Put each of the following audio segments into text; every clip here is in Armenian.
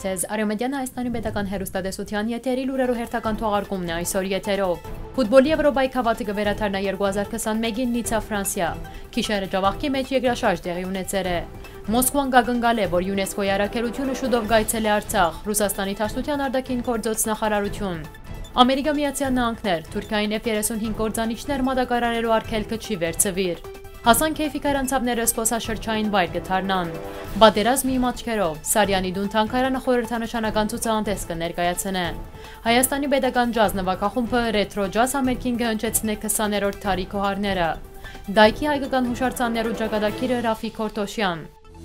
ձեզ Արեւմտեան Հայաստանի պետական հեռուստատեսության եթերի լուրերու հերթական թողարկումն է այսօր եթերով։ Ֆուտպոլի Եվրոպայի գաւաթը կվերադառնայ 2025-ին Նիցցա Ֆրանսիա։ Քիշերը Ջաւախքի մեջ երկրաշարժ տեղի ունեցեր է։ Մոսկվան կակնկալէ, որ ՅՈՒՆԵՍԿՕ-ի առաքելութիւնը շուտով կայցելէ Արցախ, Ռուսաստանի Դաշնության արտաքին գործոց նախարարություն։ Ամերիկա Միացյալ Նահանգներ, Թուրքիային F-35 կործանիչներ մատակարարելու արգելքը չի վերցուիր։ Հասան քեյֆի քարանձաւները զբոսաշրջային վայր կդառնան։ Պատերազմի աչքերով Սարյանի տուն-թանգարանը խորհրդանշանական ցուցահանդես կներկայացնե։ Հայաստանի պետական ջազ-նուագախումբը ռետրո ջազ համերգին կհնչեցնե 20-րդ տարի քոհարները։ Դայքի հայկական հուշարձաններու ճակատագիրը Ռաֆֆի Քորթոշեան։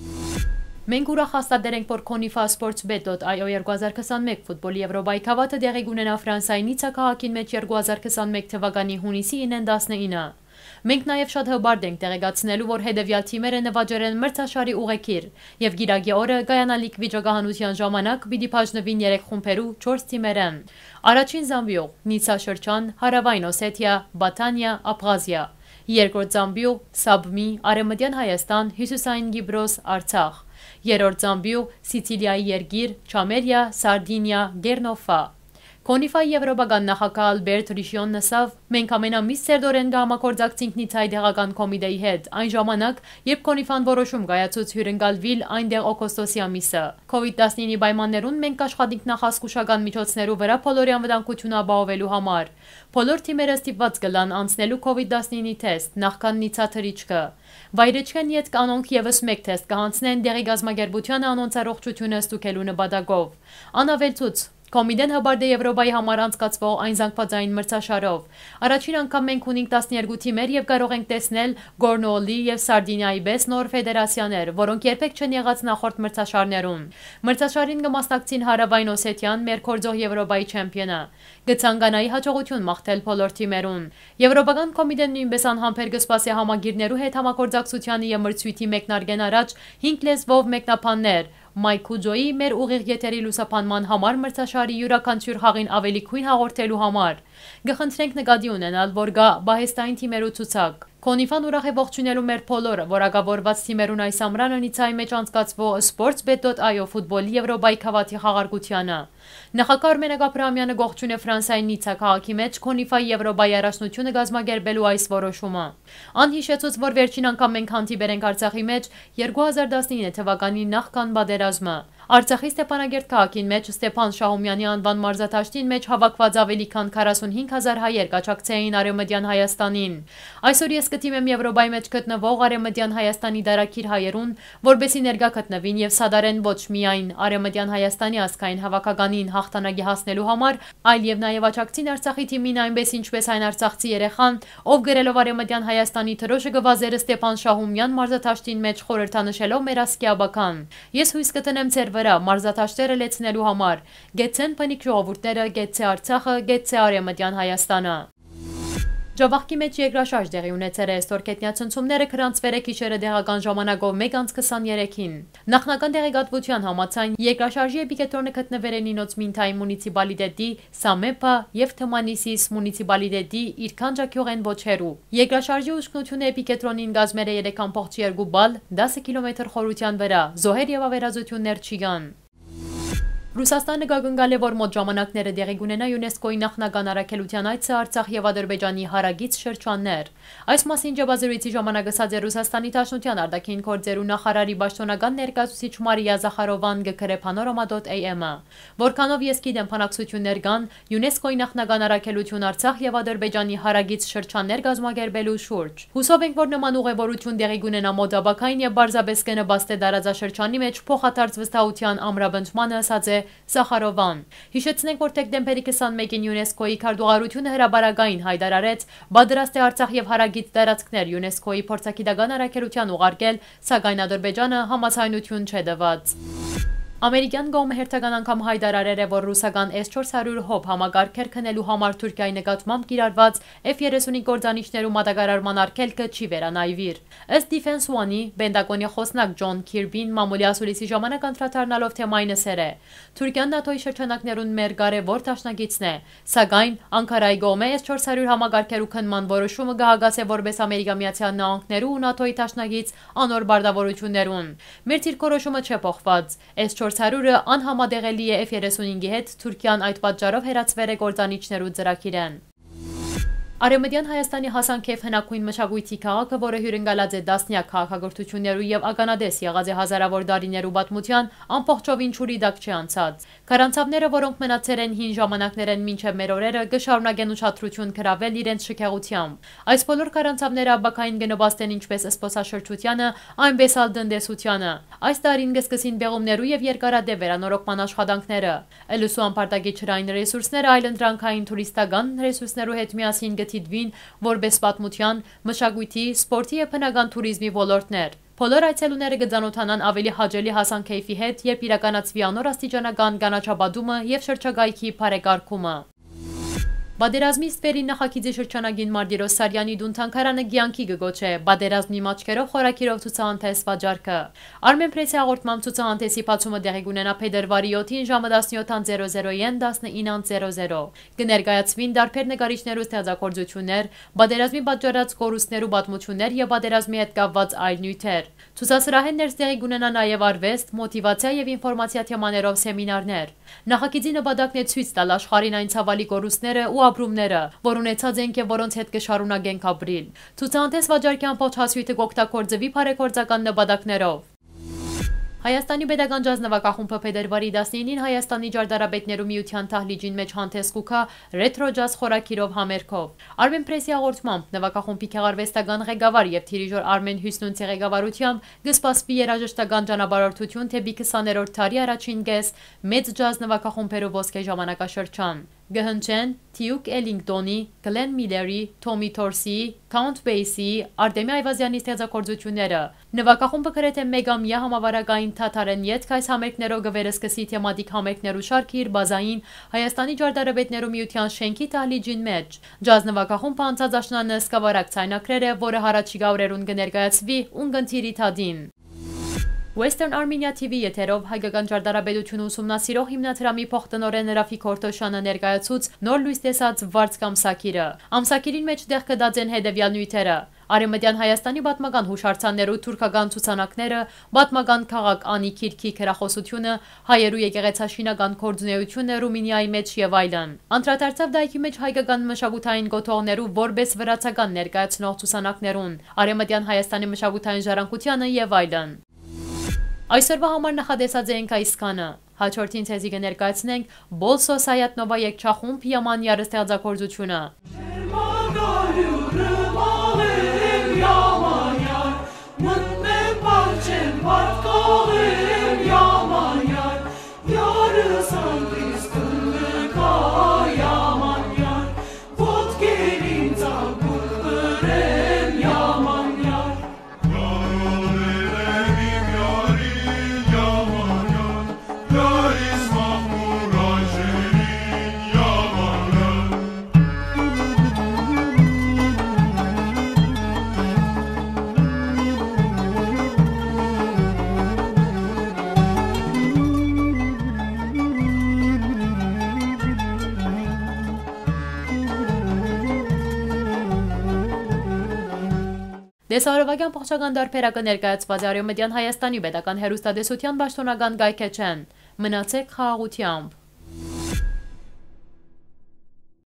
Մենք ուրախ հաստատել ենք, որ Konifassports.io 2021 Ֆուտպոլի Եվրոպայի գաւաթը տեղի կունենա Ֆրանսիայի Նիցցա քաղաքին մեջ 2021 թվականի հունիսի 9-19։ Մենք նաև շատ հբարդ ենք տեղեկացնելու, որ հետևյալ թիմերը նվաճել են մրցաշարի ուղեկիր եւ գիրագի օրը գայանալիք վիճակահանության ժամանակ պիտի բաժնվին 3 խումբերու 4 թիմերը։ Առաջին զամբյուղ Նիցցա շրջան, Հարավային Օսեթիա, Բաթանիա, Աբխազիա։ Երկրորդ զամբյուղ Սաբմի, Արեւմտեան Հայաստան, Հյուսիսային Կիպրոս, Արցախ։ Երրորդ զամբյուղ Սիցիլիայի երկիր, Չամերիա, Սարդինիա, Գերնոֆա։ Կոնիֆայի եվրոպական նախագահ Ալբերտ Ռիշիոնն ասավ. «Մենք ամենամիշտ սերտորեն կհամագործակցենք Նիցցայի տեղական կոմիտեի հետ, այն ժամանակ, երբ Կոնիֆան որոշում կայացուց հյուրընկալվել այնտեղ օգոստոսի ամիսը։ COVID-19-ի պայմաններուն մենք կաշխատենք նախազգուշական միջոցներու վրա բոլորի անվտանգությունը ապահովելու համար։ Բոլոր թիմերը ստիպված կլան անցնելու COVID-19-ի թեստ, նախքան Նիցցա թռիչքը։ Վայրեջքան յետ կանոնք եւս մեկ թեստ կհանձնեն տեղի գազագերբությանը անոնց առողջությունը ստուգելու նպատակով։ Անավելցուց Կոմիտեն հբարդ է Եվրոպայի համար անցկացվող այն զանգվածային մրցաշարով։ Առաջին անգամ մենք ունենք 12 թիմեր եւ կարող ենք տեսնել Գորնոլի եւ Սարդինիայի պես նոր ֆեդերացիաներ, որոնք երբեք չեն եղած նախորդ մրցաշարներում։ Մրցաշարին կմասնակցին Հարավային Օսեթիան, մեր կորձող Եվրոպայի չեմպիոնը։ Կցանկանայի հաջողություն մաղթել բոլոր թիմերուն։ Եվրոպական կոմիտեն նույնպես անհամբեր կսպասի համագիրներու հետ համագործակցությանը եւ մրցույթի մեկնարկեն առաջ 5 լեզվով մեկնաբաններ։ Մայքուջոյի մեր ուղիղ եթերի լուսաբանման համար մրցաշարի յուրաքանչյուր խաղին ավելի քույն հաղորդելու համար։ Կխնդրենք նկատի ունենալ, որ գա բահեստային թիմերու ցուցակ։ Կոնիֆան ուրախ է ողջունելու մեր բոլորը որակավորված թիմերուն այս ամռանը Նիցցայի մեջ անցկացվող Sports.io Ֆուտպոլի Եվրոպայի գաւաթի խաղարկությանը։ Նախագահ Արմեն Աբրահամյանը ողջուն է Ֆրանսիայի Նիցցա քաղաքի մեջ Կոնիֆայի Եվրոպայի առաջնությունը կազմակերպելու այս որոշումը։ Անհիշեցուց, որ վերջին անգամ մենք հանդիպել ենք Արցախի մեջ 2019 թվականի նախքան պատերազմը։ Արցախի Ստեփանագերտ քաղաքին մեջ Ստեփան Շահումյանի անվան մարզադաշտին մեջ հավաքված ավելի քան 45,000 հայեր կաչակցեին Արեւմտեան Հայաստանին։ Այսօր ես կդիմեմ Եվրոպայի մեջ գտնվող Արեւմտեան Հայաստանի դարակիր հայերուն, որբեսի ներկա գտնվին եւ սադարեն ոչ միայն Արեւմտեան Հայաստանի ազգային հավաքականին հաղթանակի հասնելու համար, այլ եւ նաեւ աջակցին Արցախի թիմին այնպես ինչպես այն արցախցի երեխան, ով գրելով Արեւմտեան Հայաստանի թրոշը գվազերը Ստեփան Շահումյան մարզադաշտին մեջ խորհրդանշելով մեր ազգի աբական։ Ես հույս կտնեմ ձեր վրա մարզադաշտերը լեցնելու համար։ Գեցեն բնիկ ժողովուրդները, գեցե Արցախը, գեցե Արեւմտեան Հայաստանը։ Ջաւախքի մեջ երկրաշարժ տեղի ունեցեր է ստորգետնյա ցնցումները քարանձաւները քիշերը տեղական ժամանակով 1:23-ին։ Նախնական տեղեկատվության համաձայն երկրաշարժի էպիկենտրոնը գտնվել է Նինոց Մինթայի մունիցիպալիտետի Սամեպա եւ Թմանիսիս մունիցիպալիտետի Իրքանջակյուղեն ոչերու։ Երկրաշարժի ուշքնությունը էպիկենտրոնին գազմեր է 3.2 բալ 10 կիլոմետր խորության վրա, զոհեր եւ ավերածություններ չի կան։ Ռուսաստանը կակնկալէ, որ մոտ ժամանակները տեղի կունենա ՅՈՒՆԵՍԿՕ-ի նախնական առաքելության այցը Արցախ եւ Ադրբեջանի հարագից շրջաններ։ Այս մասին ջաբազրույցի ժամանակ ասաց է Ռուսաստանի Դաշնության արտաքին գործերու նախարարի պաշտոնական ներկայացուցիչ Մարիա Զախարովան գկրե Panorama.am-ը։ Որքանով ես գիտեմ փանակցություններ կան ՅՈՒՆԵՍԿՕ-ի նախնական առաքելություն Արցախ եւ Ադրբեջանի հարագից շրջաններ կազմակերպելու շուրջ։ Հուսով ենք, որ նման ուղևորություն տեղի կունենա մոտ ապակային եւ բարձրապես կնպաստի տարածաշրջանի մեջ փոխադարձ վստահության ամրապնդմանը, ասաց է Զախարովան։ Հիշեցնենք, որ դեկտեմբերի 21-ին ՅՈՒՆԵՍԿՕ-ի քարտուղարությունը հրաբարակային հայտարարեց պատրաստ է Արցախ եւ հարագից տարածքներ ՅՈՒՆԵՍԿՕ-ի փորձագիտական առաքելության ուղարկել, սակայն Ադրբեջանը համաձայնություն չէ տված։ Ամերիկյան կողմը հերթական անգամ հայտարարել է, որ ռուսական S-400 հոբ համակարգեր քնելու համար Թուրքիայի նկատմամբ կիրառված F-35 կործանիչներու մատակարարման արգելքը չի վերանայվիր։ Ըստ Defense One-ի Պենտագոնի խոսնակ Ջոն Քիրբին մամուլի ասուլիսի ժամանակ անդրադառնալով թեմային ասել է. Թուրքիան ՆԱՏՕ-ի շրջանակներուն մեր կարևոր դաշնակիցն է, սակայն Անկարայի կողմը S-400 համակարգերու քննման որոշումը կհագասե որպես Ամերիկա Միացյալ Նահանգներու ու ՆԱՏՕ-ի դաշնակից անոր բարդավորություններուն։ Մեր դիրքորոշումը չէ փոխված։ S-400 S-400-ը անհամադեղելի է F-35-ի հետ, Թուրքիան այդ պատճառով հեռացվել է կործանիչներ ու ծրագիրեն։ Արեւմտեան Հայաստանի հասանքեւ հնագույն մշակույթի քաղաքը, որը հյուրընկալած է դասնյակ քաղաքագործություններու եւ ականադես եղած է հազարավոր տարիներու պատմության, ամբողջովին ճուրի դակ չի անցած։ Քարանձաւները, որոնք մնացել են հին ժամանակներեն մինչեւ մեր օրերը, կշարունակեն ուշադրություն գրավել իրենց շքեղությամբ։ Այս բոլոր քարանձաւները աբակային կնպաստեն ինչպես զբոսաշրջությանը, այնպես ալ տնտեսությանը։ Այս տարին կսկսին բեղումներու եւ երկարատև վերանորոգման աշխատանքները։ Էլուսու անպարտագի ջրային ռեսուրսները այլընտրանքային տուրիստական ռեսուրսներու հետ միասին գտիդվին որպես պատմության, մշակույթի, սպորտի եւ բնական туриզմի ոլորտներ։ Բոլոր այցելուները կծանոթանան ավելի հաճելի հասանքեյֆի հետ, երբ իրականացվի անոր աստիճանական կանաչաբադումը եւ շրջագայքի բարեկարգումը։ Բادرազմից վերին նախագիծի շրջանագին Մարտիրոս Սարյանի տուն-թանգարանը կյանքի կգոչե բادرազմի մաչքերով խորակիրով ցուցահանդես վաճառքը։ Armenpress-ի հաղորդմամբ ցուցահանդեսի բացումը տեղի կունենա փետրվարի 7-ին ժամը 17:00-ին 19:00։ Կներկայացվին տարբեր նկարիչներու ստեղծագործություններ, բادرազմի պատճառած կորուստներու պատմություններ եւ բادرազմի հետ կապված այլ նյութեր։ Ցուցասրահեն ներս տեղի կունենա նաեւ արվեստ, մոտիվացիա եւ ինֆորմացիա թեմաներով սեմինարներ։ Նախագիծի նպատակն է ցույց տալ աշխարհին այն ցավալի կորուստները ու ապրումները, որ ունեցած ենք եւ որոնց հետ կշարունակենք ապրիլ։ Ցուցահանդես վաճառքի ամբողջ հասույթը կօգտագործվի բարեգործական նպատակներով։ Հայաստանի պետական ջազ-նուագախումբը փետրվարի 19-ին Հայաստանի ջարդարապետներու միության թահլիջին մեջ հանդես կուքա ռետրո ջազ խորակիրով համերգով։ Armenpress-ի հաղորդմամբ նվագախումբի քեղարվեստական ղեկավար եւ դիրիժոր Արմեն Հյուսնունցի ղեկավարությամբ կսպասվի երաժշտական ճանապարհորդություն թեպի 20-րդ դարի առաջին կես մեծ ջազ նվագախումբերու ոսկե ժամանակաշրջան։ Գհնչեն Թիուկ Էլինգտոնի, Գլեն Միլերի, Թոմի Թորսի, Քաունթ Բեյսի, Արտեմի Այվազյանի ստեղծագործությունները։ Նվագախումբը գրեթե մեգամյա համավարակային թաթարեն ետք այս համերգներով կվերսկսի թեմատիկ համերգներու շարքը իր բազային Հայաստանի ջարդարապետներու միության շենքի տահլիջին մեջ։ Ջազ նվագախումբը անցած աշնանը սկավառակ ցայնակրեր է, որը հարաճիգա օրերուն կներկայացվի ունգընթիրի թադին։ Western Armenia TV եթերով հայկական ջարդարապետությունը ուսումնասիրող հիմնադրամի փոխտնօրեն Ռաֆֆի Քորթոշեանը ներկայացուց նոր լույս տեսած վարձք ամսագիրը։ Ամսագիրին մեջ տեղ կդած են հետևյալ նյութերը. Արեւմտեան Հայաստանի պատմական հուշարձաններու թուրքական ցուցանակները, պատմական քաղաք Անի Քիրքի քրախոսությունը, հայերու եկեղեցաշինական գործունեությունը Ռումինիայի մեջ եւ այլն։ Անդրադարձավ դայքի մեջ հայկական մշակութային գոթողներու որպես վրացական ներկայացնող ցուցանակներուն, Արեւմտեան Հայաստանի մշակութային ժառանգությանը եւ այլն։ Այսօրվա համար նախադեսած ենք այսքանը։ Հաջորդին ցեզի կներկայացնենք Բոլսո Սայատնովա երգչախումբ Յամանյարը ստեղծագործությունը։ Դեսարովագյան փոխչական դարբերակը ներկայացված է Արեւմտեան Հայաստանի պետական հեռուստատեսության պաշտոնական կայքեջեն։ Մնացեք խաղաղությամբ։